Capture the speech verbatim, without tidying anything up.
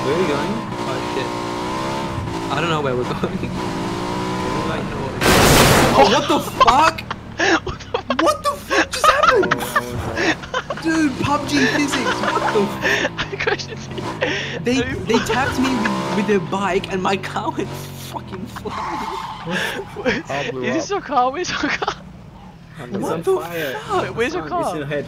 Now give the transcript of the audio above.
Where are we going? Oh shit. I don't know where we're going. I know what Oh, what the fuck? What the What the fuck just happened? Oh, Dude, P U B G physics, what the f- I crashed into you. They, No, they tapped me with, with their bike and my car went fucking flying. Car blew Is this up. your car? Where's your car? Under What the- the fire. fuck? Wait, where's your It's car? in ahead.